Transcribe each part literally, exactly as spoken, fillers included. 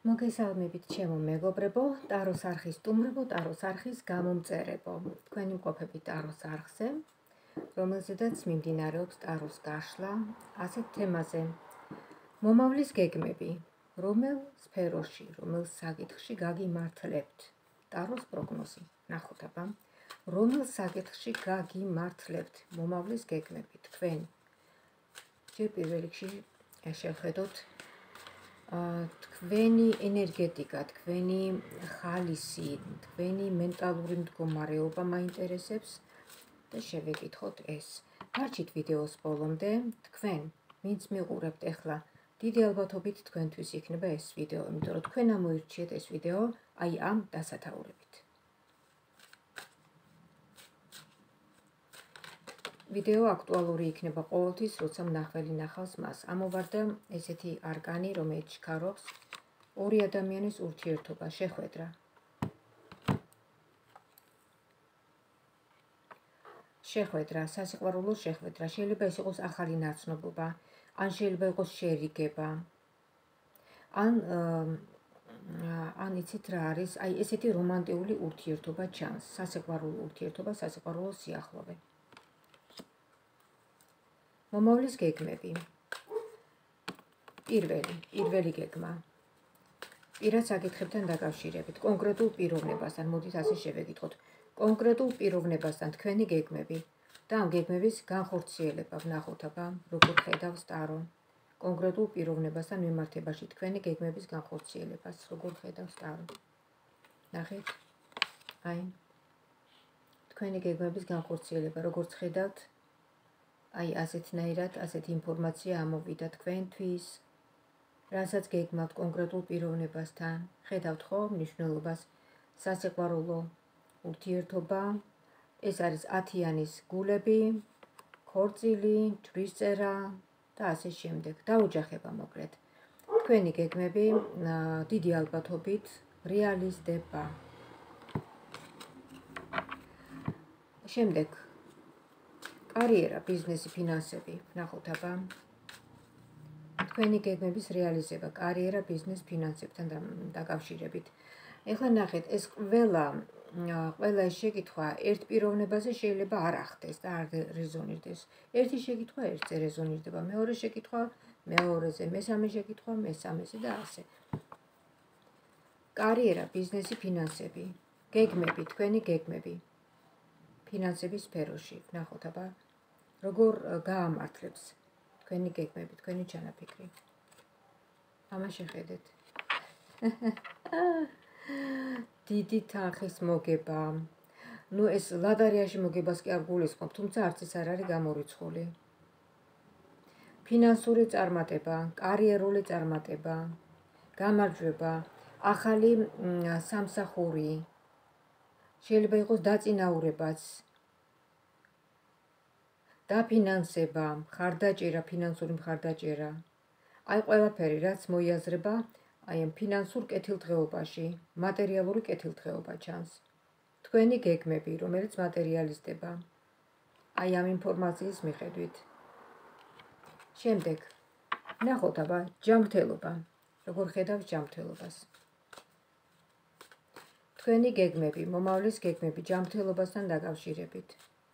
მოგესალმებით ჩემო მეგობრებო, ტაროს არხის სტუმრებო, ტაროს არხის გამომწერებო. თქვენი მყოფები ტაროს არხზე, რომელზედაც მიმდინარეობს ტაროს გაშლა, ასეთ თემაზე. მომავლის გეგმები, რომელ სფეროში, რომელ საკითხში გაგიმართლებთ? ტაროს პროგნოზი, ნახოთ აბა. რომელ საკითხში გაგიმართლებთ მომავლის გეგმები თქვენ? ჯერ პირველ რიგში შევხედოთ თქვენი ენერგეტიკა, თქვენი ხალისი, თქვენი მენტალური მდგომარეობა მაინტერესებს და შევეკითხოთ ეს. დარჩით ვიდეოს ბოლომდე, თქვენ, ვინც მიყურებთ ახლა, დიდი ალბათობით თქვენთვის იქნება ეს ვიდეო, იმიტომ რომ თქვენ ამოირჩიეთ ეს ვიდეო აი ამ დასათაურებით. ვიდეო აქტუალური იქნება ყოველთვის, როცა მნახველი ნახავს მას. ამოვარდა ესეთი არკანი, რომელიც ჩქარობს ორი ადამიანის ურთიერთობა, შეხვედრა. შეხვედრა, სასიყვარულო შეხვედრა. შეიძლება ეს იყოს ახალი ნაცნობობა, ან შეიძლება იყოს შერიგება. ან ან იცით რა არის, აი ესეთი რომანტიული ურთიერთობა ჩანს, სასიყვარულო ურთიერთობა, სასიყვარულო სიახლოვე. მომავლის გეგმები. პირველი, პირველი გეგმა. პირად საკითხებთან დაკავშირებით, კონკრეტულ პიროვნებასთან, მოდით ასე შევეკითხოთ. კონკრეტულ პიროვნებასთან თქვენი გეგმები და ამ გეგმების განხორციელება, ვნახოთ აბა, როგორ ხედავს ტარო. კონკრეტულ პიროვნებასთან მიმართებაში თქვენი გეგმების განხორციელებას, როგორ ხედავს ტარო. ნახეთ. აი. თქვენი გეგმების განხორციელება, როგორც ხედავთ, აი ასეთნაირად, ასეთი ინფორმაცია ამოვიდა თქვენთვის, რასაც გეგმავთ კონკრეტულ პიროვნებასთან, ხედავთ ხო მნიშვნელობას, სასიყვარულო ურთიერთობა, ეს არის ათიანის გულები, ქორწილი, ჯვრისწერა და ასე შემდეგ. დაოჯახება მოკლედ. თქვენი გეგმები დიდი ალბათობით რეალიზდება. შემდეგ კარიერა, ბიზნესი, ფინანსები, ნახოთ აბა. თქვენი გეგმების რეალიზება, კარიერა, ბიზნეს, ფინანსებთან დაკავშირებით. ეხლა ნახეთ, ეს ყველა, ყველა ეს შეკითხვა ერთ პიროვნებაზე შეიძლება არ ახდეს და არ რეზონირდეს. ერთი შეკითხვა ერთზე რეზონირდება, მეორე შეკითხვა მეორეზე, მესამე შეკითხვა მესამეზე და ასე. კარიერა, ბიზნესი, ფინანსები, გეგმები, თქვენი გეგმები. ფინანსების სფეროში, ნახოთ აბა. როგორ გაამართლებს თქვენი გეგმები, თქვენი ჩანაფიქრი. ამა შეხედეთ. დიდი თანხის მოგება. ნუ ეს ლადარიაში მოგებას კი არ გულისხმობ, თუმცა არც ის არ არის გამორიცხული. ფინანსური წარმატება, კარიერული წარმატება, გამარჯვება, ახალი სამსახური. შეიძლება იყოს დაწინაურებაც. დაფინანსება, მხარდაჭერა, ფინანსური მხარდაჭერა. აი ყველაფერი, რაც მოიაზრება აი ამ ფინანსურ კეთილდღეობაში, მატერიალური კეთილდღეობა ჩანს. თქვენი გეგმები, რომელიც მატერიალიზდება. აი ამ ინფორმაციის მიხედვით. შემდეგ, ნახოთ აბა, ჯანმრთელობა. როგორ ხედავს ჯანმრთელობას. თქვენი გეგმები, მომავლის გეგმები ჯანმრთელობასთან დაკავშირებით.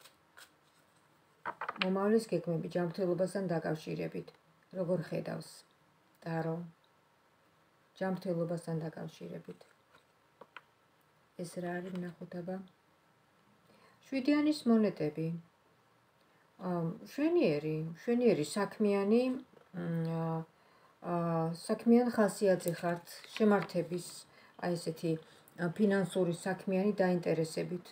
მომავლის გეგმები ჯანმრთელობასთან დაკავშირებით. როგორ ხედავს ტარო ჯანმრთელობასთან დაკავშირებით. ეს რა არის, ნახოთ აბა. შვიდიანის მონეტები. მშვენიერი, მშვენიერი საქმიანი, საქმიან ხასიათზე ხართ, შემართების, აი ესეთი ფინანსური საქმიანი დაინტერესებით.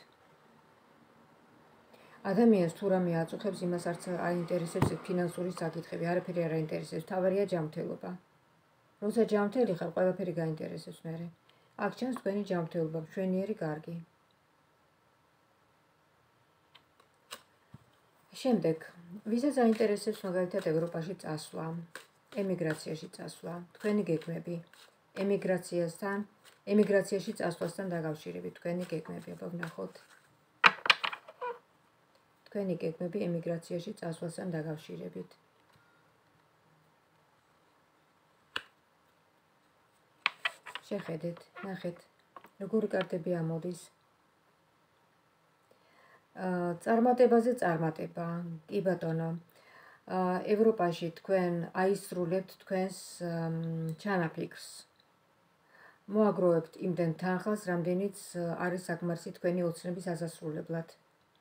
ადამიანს თუ რამე აწუხებს, იმას არც აინტერესებს ფინანსური საკითხები, არაფერი არ აინტერესებს, თავარია ჯანმრთელობა. როცა ჯანმრთელი ხარ, ყველაფერი გაინტერესებს მერე. აქ ჩანს თქვენი ჯანმრთელობა, მშვენიერი, კარგი. შემდეგ, ვისაც აინტერესებს მაგალითად ევროპაში წასვლა, ემიგრაციაში წასვლა, თქვენი გეგმები, ემიგრაციასთან, ემიგრაციაში წასვლასთან დაკავშირებით, თქვენი გეგმები, აბა ვნახოთ. თქვენი გეგმები ემიგრაციაში წასვლასთან დაკავშირებით. შეხედეთ, ნახეთ, როგორი კარტები ამოდის. წარმატებაზე წარმატება, კი ბატონო. ევროპაში თქვენ აისრულებთ თქვენს ჩანაფიქრს. მოაგროვებთ იმდენ თანხას, რამდენიც არის საკმარისი თქვენი ოცნების ასასრულებლად.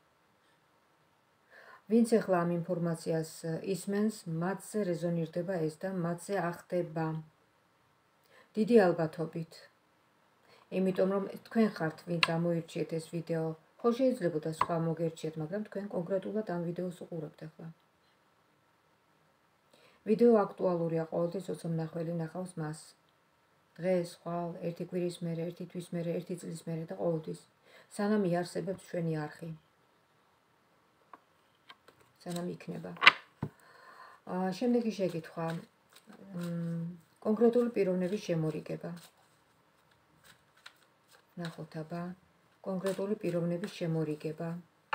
ვინც ახლა ამ ინფორმაციას ისმენს, მათზე რეზონირდება ეს და მათზე ახდება. დიდი ალბათობით. იმიტომ რომ თქვენ ხართ, ვინც ამოირჩიეთ ეს ვიდეო, ხო შეიძლებოდა სხვა მოგერჩიეთ, მაგრამ თქვენ კონკრეტულად ამ ვიდეოს უყურებთ ახლა. ვიდეო აქტუალურია, ყოველთვის ოცი მნახველი ნახავს მას. დღეს, ხვალ, ერთი კვირის მერე, ერთი თვის მერე, ერთი წლის მერე და ყოველთვის. სანამ იარსებებს ჩვენი არხი. სანამ იქნება. შემდეგი შეკითხვა. კონკრეტული პიროვნების შემორიგება. ნახოთ აბა, კონკრეტული პიროვნების შემორიგება.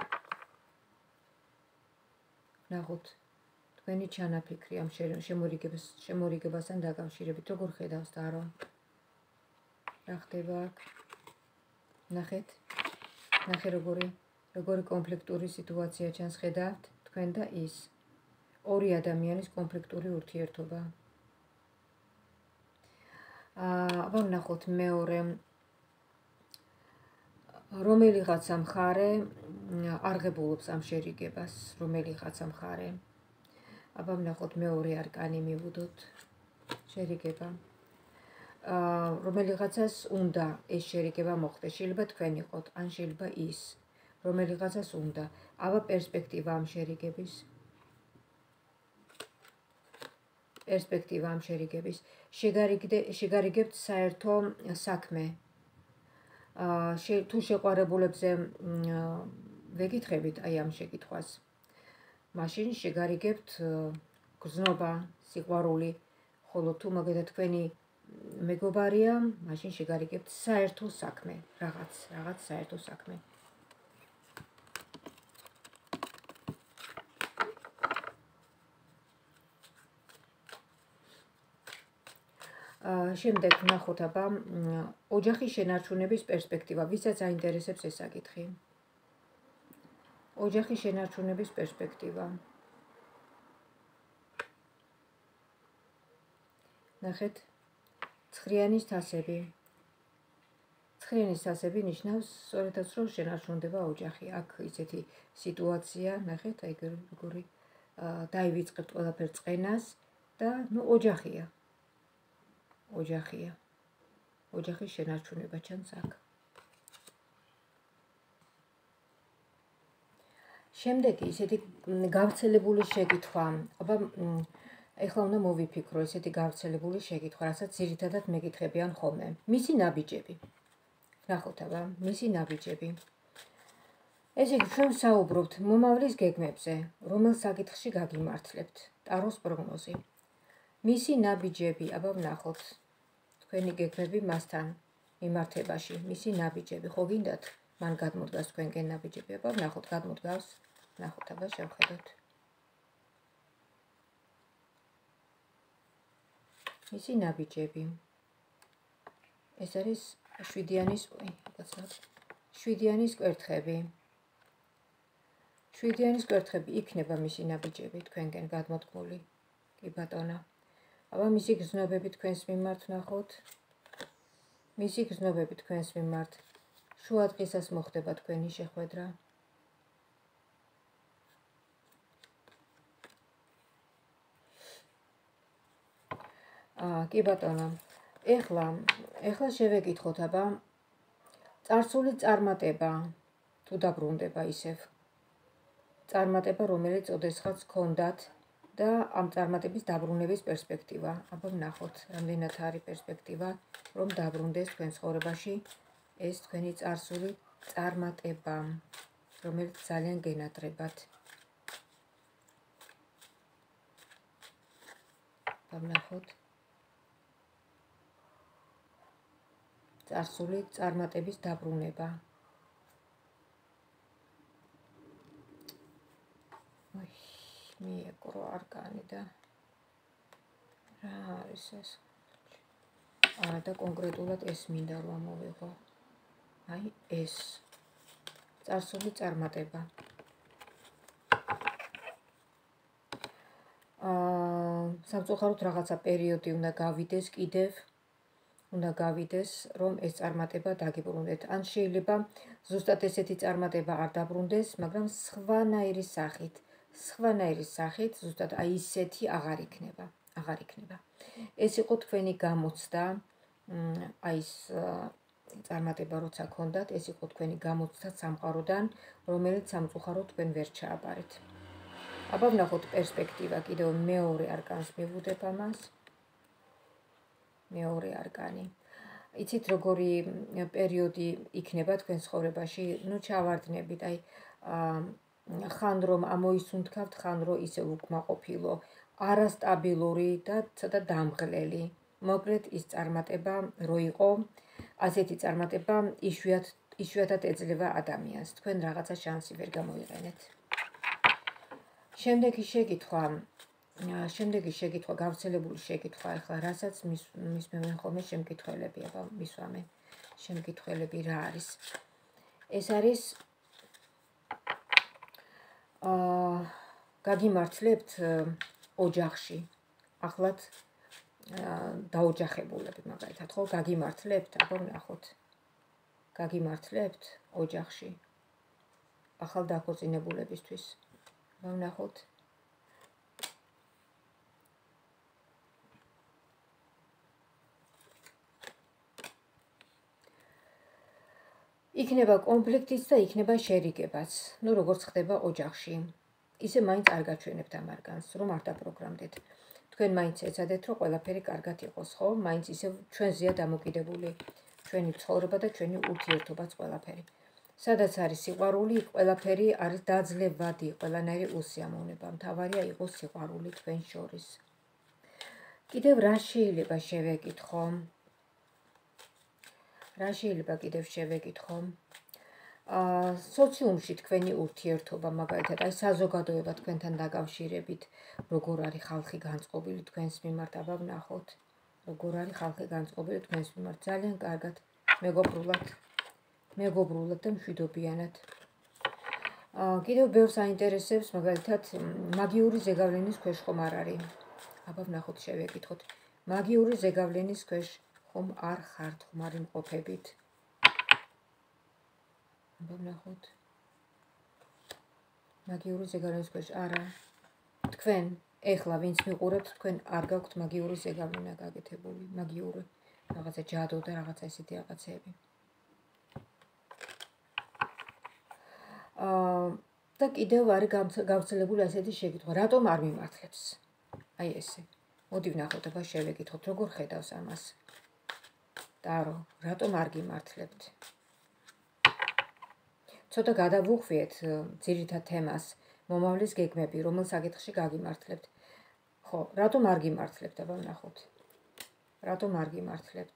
ნახოთ, თქვენი ჩანაფიქრი ამ შემორიგებას შემორიგებასთან დაკავშირებით როგორ ხედავს დარო? რა ხდება აქ? ნახეთ, ნახე როგორი, როგორი კონფლიქტური სიტუაცია ჩანს, ხედავთ თქვენ და ის. ორი ადამიანის კონფლიქტური ურთიერთობა. აბა ნახოთ მეორე, რომელიღაცა მხარე არღებულობს ამ შერიგებას, რომელიღაცა მხარე. აბა ნახოთ მეორე არკანი მივუდოთ, შერიგება. რომელიღაცას უნდა ეს შერიგება მოხდეს, შეიძლება თქვენ იყოთ, ან შეიძლება ის, რომელიღაცას უნდა. აბა პერსპექტივა ამ შერიგების. პერსპექტივა ამ შერიგების. შეგარიგებთ საერთო საქმე. თუ შეყვარებულებზე ვეკითხებით აი ამ შეკითხვას. მაშინ შეგარიგებთ გრძნობა, სიყვარული, ხოლო თუ მაგალითად თქვენი მეგობარია, მაშინ შეგარიგებთ საერთო საქმე, რაღაც, რაღაც საერთო საქმე. შემდეგ ნახოთ აბა ოჯახის შენარჩუნების პერსპექტივა, ვისაც აინტერესებს ეს საკითხი. ოჯახის შენარჩუნების პერსპექტივა. ნახეთ, ცხრიანის თასები. ცხრიანის თასები ნიშნავს სწორედაც რომ შენარჩუნდება ოჯახი. აქ ისეთი სიტუაცია, ნახეთ, აი როგორი დაივიწყებთ ყველაფერ წყენას და ნუ ოჯახია. ოჯახია. ოჯახის შენარჩუნება ჩანს აქ. შემდეგი ისეთი გავრცელებული შეკითხვა. აბა ეხლა უნდა მოვიფიქრო ესეთი გავრცელებული შეკითხვა, რასაც ძირითადად მეკითხებიან ხოლმე. მისი ნაბიჯები. ნახოთ აბა, მისი ნაბიჯები. ესე იგი, ჩვენ საუბრობთ მომავლის გეგმებზე, რომელ საკითხში გაგიმართლებთ. ტაროს პროგნოზი. მისი ნაბიჯები, აბა ვნახოთ. თქვენი გეგმები მასთან მიმართებაში, მისი ნაბიჯები, ხო გინდათ? მან გადმოდგას თქვენკენ ნაბიჯები, აბა ვნახოთ, გადმოდგავს. ნახოთ, აბა შევხედოთ. მისი ნაბიჯები. ეს არის შვიდიანის, შვიდიანის კვერთხები. შვიდიანის კვერთხები იქნება მისი ნაბიჯები თქვენკენ გადმოდგმული. კი ბატონო. აბა მისი გრძნობები თქვენს მიმართ ნახოთ. მისი გრძნობები თქვენს მიმართ. შუა დღისას მოხდება თქვენი შეხვედრა. აა, კი ბატონო. ეხლა, ეხლა შევეკითხოთ, აბა წარსული წარმატება თუ დაბრუნდება ისევ. წარმატება, რომელიც ოდესღაც ჰქონდათ და ამ წარმატების დაბრუნების პერსპექტივა. აბა ვნახოთ, რამდენად არის პერსპექტივა, რომ დაბრუნდეს თქვენ ცხოვრებაში ეს თქვენი წარსული წარმატება, რომელიც ძალიან გენატრებათ. აბა ვნახოთ. წარსული წარმატების დაბრუნება. მიეკრო არკანი და რა არის ეს? არა და კონკრეტულად ეს მინდა რომ ამოვიღო. აი ეს წარსული წარმატება. აა სამწუხაროდ რაღაცა პერიოდი უნდა გავიდეს კიდევ, უნდა გავიდეს, რომ ეს წარმატება დაგიბრუნდეთ. ან შეიძლება ზუსტად ესეთი წარმატება არ დაბრუნდეს, მაგრამ სხვანაირი სახით, სხვანაირი სახით, ზუსტად აი ისეთი აღარ იქნება, აღარ იქნება. ეს იყო თქვენი გამოცდა, აი ეს წარმატება როცა გქონდათ, ეს იყო თქვენი გამოცდა სამყაროდან, რომელიც სამწუხაროდ თქვენ ვერ ჩააბარეთ. აბა ვნახოთ პერსპექტივა კიდევ მეორე არკანს მივუძებ ამას. მეორე არკანი. იცით როგორი პერიოდი იქნება თქვენ ცხოვრებაში, ნუ ჩავარდნებით, აი ხან რომ ამოისუნთქავთ, ხან რომ ისე უკმაყოფილო, არასტაბილური და ცოტა დამღლელი. მოკლედ ის წარმატება რო იყო, ასეთი წარმატება იშვიათ იშვიათად ეძლევა ადამიანს. თქვენ რაღაცა შანსი ვერ გამოიყენეთ. შემდეგი შეკითხვა, შემდეგი შეკითხვა, გავრცელებული შეკითხვა, ახლა რასაც მისმევენ ხოლმე შემკითხველები, აბა მისვამენ. შემკითხველები რა არის? ეს არის აა გაგიმართლებთ ოჯახში. ახლად დაოჯახებულები მაგალითად, ხო, გაგიმართლებთ, აბა ვნახოთ. გაგიმართლებთ ოჯახში. ახალ დაქორწინებულებისთვის. აბა ვნახოთ. იქნება კონფლიქტიც და იქნება შერიგებაც. ნუ როგორც ხდება ოჯახში. ისე მაინც არ გაჩვენებთ ამ არკანს, რომ არ დაპროგრამდეთ. თქვენ მაინც ეცადეთ, რომ ყველაფერი კარგად იყოს, ხო? მაინც ისე ჩვენზეა დამოკიდებული ჩვენი ცხოვრება და ჩვენი ურთიერთობაც ყველაფერი. სადაც არის სიყვარული, ყველაფერი არის დაძლევადი, ყველანაირი უსიამოვნება. მთავარია იყოს სიყვარული თქვენ შორის. კიდევ რა შეიძლება შევეკითხო? რა შეიძლება კიდევ შევეკითხო? აა სოციუმში თქვენი ურთიერთობა, მაგალითად, აი საზოგადოება თქვენთან დაკავშირებით, როგორ არის ხალხი განწყობილი თქვენს მიმართ, აბა ვნახოთ. როგორ არის ხალხი განწყობილი თქვენს მიმართ, ძალიან კარგად, მეგობრულად, მეგობრულად და მშვიდობიანად. აა კიდევ ბევრს აინტერესებს, მაგალითად, მაგიური ზეგავლენის ქვეშ ხომ არ არის? აბა ვნახოთ, შევეკითხოთ. მაგიური ზეგავლენის ქვეშ ხომ არ ხართ, ხომ არ იმყოფებით? აბა ვნახოთ. მაგიური ზეგავლენის ქვეშ არა. თქვენ ეხლა ვინც მიყურებთ, თქვენ არ გაქვთ მაგიური ზეგავლენა გაკეთებული, მაგიური რაღაცა ჯადო და რაღაცა ესეთი რაღაცეები. აა და კიდევ არის გავრცელებული ასეთი შეკითხვა, რატომ არ მიმართლებს? აი ესე. მოდი ვნახოთ, აბა შევეკითხოთ, როგორ ხედავს ამას? დარო, რატომ არ გიმართლებთ? ცოტა გადავუხვიეთ ძირითად თემას, მომავლის გეგმები, რომელ საკითხში გაგიმართლებთ. ხო, რატომ არ გიმართლებთ, აბა ვნახოთ. რატომ არ გიმართლებთ?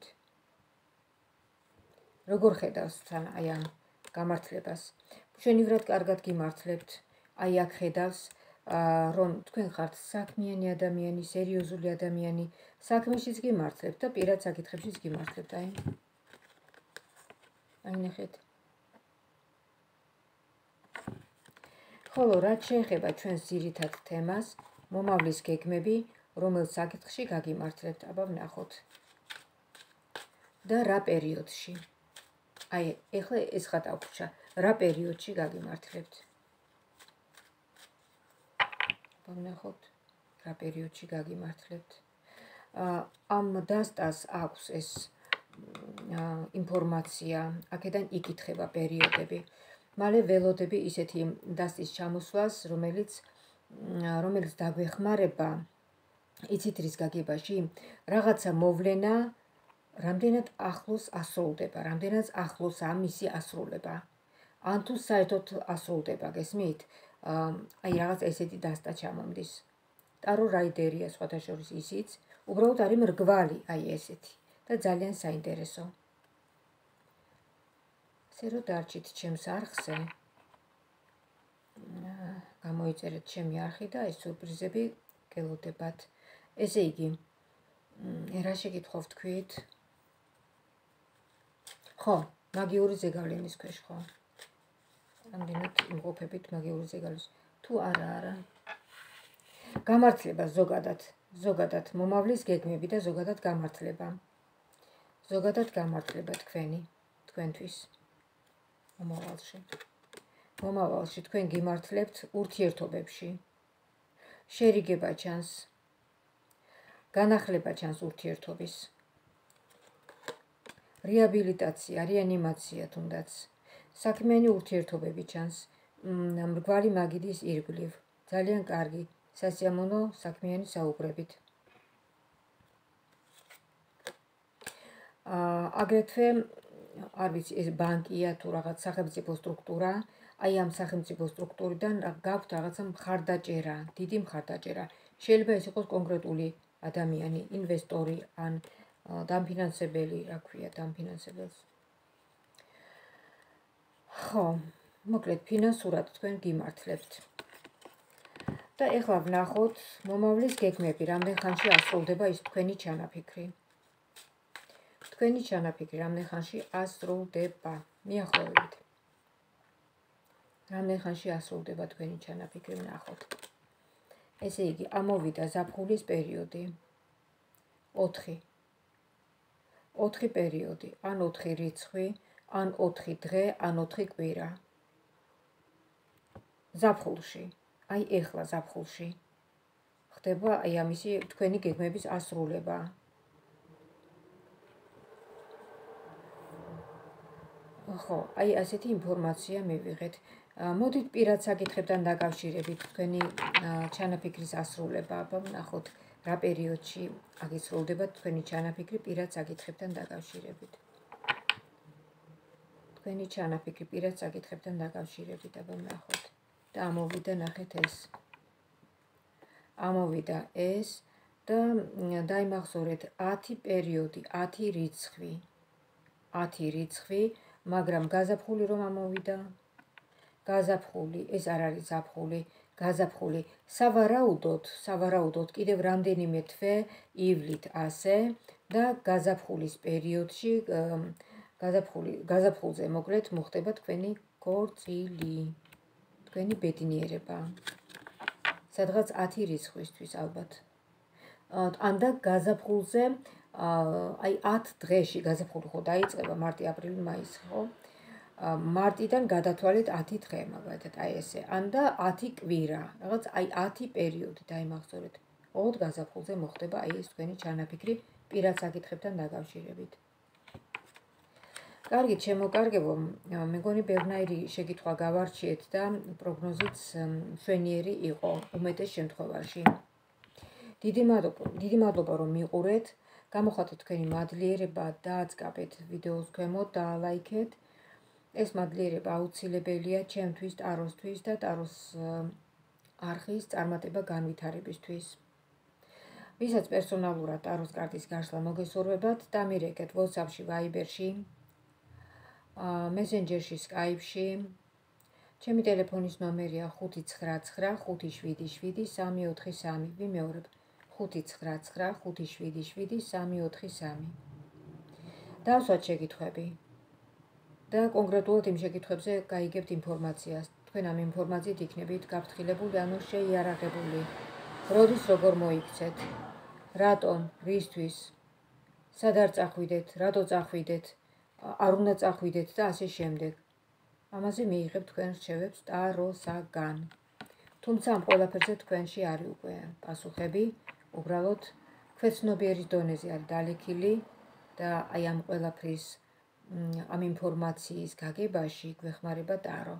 როგორ ხედავს თან აი ამ გამართლებას? ჩვენივრად კარგად გიმართლებთ, აი აქ ხედავს, რომ თქვენ ხართ საქმიანი ადამიანი, სერიოზული ადამიანი, საქმეშიც გიმართლებთ და პირად საკითხებშიც გიმართლებთ, აი. აი ნახეთ. ხოლო რაც შეეხება ჩვენს ძირითად თემას, მომავლის გეგმები, რომელ საკითხში გაგიმართლებთ, აბა ვნახოთ. და რა პერიოდში? აი, ეხლა ეს ხა დაგვრჩა, რა პერიოდში გაგიმართლებთ? აბა ვნახოთ, რა პერიოდში გაგიმართლებთ? ამ დასტას აქვს ეს ინფორმაცია, აქედან იკითხება პერიოდები. მალე ველოდები ისეთი დასტის ჩამოსვლას, რომელიც რომელიც დაგვეხმარება, იცით რის გაგებაში, რაღაცა მოვლენა რამდენად ახლოს ასრულდება, რამდენად ახლოსაა მისი ასრულება. ან თუ საერთოდ ასრულდება, გესმით? აი რაღაც ესეთი დასტა ჩამომდის. ტარო რაიდერია სხვათა შორის ისიც, უბრალოდ არის მრგვალი, აი ესეთი და ძალიან საინტერესო. ესე რომ დარჩით ჩემს არხზე, გამოიწერეთ ჩემი არხი და ეს სურპრიზები გელოდებათ. ესე იგი, რა შეკითხავთ თქვით? ხო, მაგიური ზეგავლენის ქვეშ, ხო. ამდენად იმყოფებით მაგიური ზეგავლის. თუ არა, არა. გამართლება ზოგადად, ზოგადად მომავლის გეგმები და ზოგადად გამართლება. ზოგადად გამართლება თქვენი, თქვენთვის. მომავალში. მომავალში თქვენ გიმართლებთ ურთიერთობებში. შერიგება ჩანს. განახლება ჩანს ურთიერთობის. რეაბილიტაცია, რეანიმაცია თუნდაც. საქმიანი ურთიერთობები ჩანს. მრგვალი მაგიდის ირგვლივ. ძალიან კარგი, სასიამოვნო საქმიანი საუბრებით. აგრეთვე არ ვიცი, ეს ბანკია თუ რაღაც სახელმწიფო სტრუქტურა, აი ამ სახელმწიფო სტრუქტურიდან გაქვთ რაღაცა მხარდაჭერა, დიდი მხარდაჭერა. შეიძლება ეს იყოს კონკრეტული ადამიანი, ინვესტორი ან დამფინანსებელი, რა ქვია, დამფინანსებელს. ხო, მოკლედ ფინანსურად თქვენ გიმართლებთ. და ეხლა ვნახოთ მომავლის გეგმები, რამდენ ხანში ასრულდება ის თქვენი ჩანაფიქრი. თქვენი ჩანაფიქრი რამდენ ხანში ასრულდება. მიახლოვებით. რამდენ ხანში ასრულდება თქვენი ჩანაფიქრი, ვნახოთ. ესე იგი, ამოვიდა ზაფხულის პერიოდი. ოთხი. ოთხი პერიოდი, ან ოთხი რიცხვი, ან ოთხი დღე, ან ოთხი კვირა. ზაფხულში, აი ეხლა ზაფხულში ხდება აი ამისი თქვენი გეგმების ასრულება. ხო, აი ასეთი ინფორმაცია მივიღეთ. მოდით პირად საკითხებთან დაკავშირებით თქვენი ჩანაფიქრის ასრულება, აბა ვნახოთ რა პერიოდში აგისრულდება თქვენი ჩანაფიქრი პირად საკითხებთან დაკავშირებით. თქვენი ჩანაფიქრი პირად საკითხებთან დაკავშირებით, აბა ვნახოთ. და ამოვიდა ნახეთ ეს. ამოვიდა ეს და დაიმახსოვრეთ ათი პერიოდი, ათი რიცხვი. ათი რიცხვი, მაგრამ გაზაფხული რომ ამოვიდა. გაზაფხული, ეს არ არის ზაფხული, გაზაფხული. სავარაუდოდ, სავარაუდოდ კიდევ რამდენიმე თვე ივლით ასე და გაზაფხულის პერიოდში, გაზაფხული, გაზაფხულზე მოკლედ მოხდება თქვენი ქორწილი, თქვენი ბედნიერება. სადღაც ათი რიცხვისთვის ალბათ. ან და გაზაფხულზე აი ათ დღეში გაზაფხული ხო დაიწყება მარტი, აპრილი, მაისი, ხო? მარტიდან გადათვალეთ ათი დღე, მაგალითად, აი ესე. ან და ათი კვირა, რაღაც აი ათი პერიოდი დაიმახსოვრეთ. ოღონდ გაზაფხულზე მოხდება აი ეს თქვენი ჩანაფიქრი პირად საკითხებთან დაკავშირებით. კარგით, შემოკარგებო, მეგონი ბევრნაირი შეკითხვა გავარჩიეთ და პროგნოზიც მშვენიერი იყო უმეტეს შემთხვევაში. დიდი მადლობა, დიდი მადლობა რომ მიყურეთ. გამოხატეთ თქვენი მადლიერება, დააწყაბეთ ვიდეოს ქვემოთ, დაალაიქეთ. ეს მადლიერება აუცილებელია ჩემთვის, ტაროსთვის და ტაროს არხის წარმატება განვითარებისთვის. ვისაც პერსონალურად ტაროს კარტის გაშლა მოგესურვებათ, დამირეკეთ WhatsApp-ში, Viber-ში, Messenger-ში, Skype-ში. ჩემი ტელეფონის ნომერია ხუთი ცხრა ცხრა ხუთი შვიდი შვიდი სამი ოთხი სამი. ვიმეორებ ხუთი ცხრა ცხრა ხუთი შვიდი შვიდი სამი ოთხი სამი. დავსვათ შეკითხვები. და კონკრეტულად იმ შეკითხვებზე გაიგებთ ინფორმაციას. თქვენ ამ ინფორმაციით იქნებით გაფრთხილებული, ანუ შეიარაღებული. როდის როგორ მოიქცეთ? რატომ? რისთვის? სად არ წახვიდეთ? რატო წახვიდეთ? არ უნდა წახვიდეთ და ასე შემდეგ. ამაზე მიიღებთ თქვენ რჩევებს ტაროსაგან. თუმცა ამ ყველაფერზე თქვენში არის უკვე პასუხები, უბრალოდ ქვეცნობიერის დონეზე არის დალექილი და აი ამ ყველაფრის ამ ინფორმაციის გაგებაში გვეხმარება ტარო.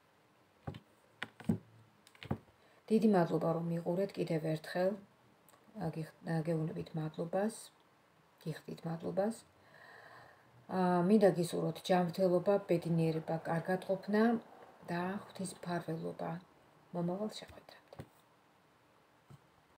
დიდი მადლობა რომ მიყურეთ კიდევ ერთხელ. გეუბნებით მადლობას, გიხდით მადლობას. მინდა გისურვოთ ჯანმრთელობა, ბედნიერება, კარგად ყოფნა და ღვთის მფარველობა. მომავალ შეხვედრას.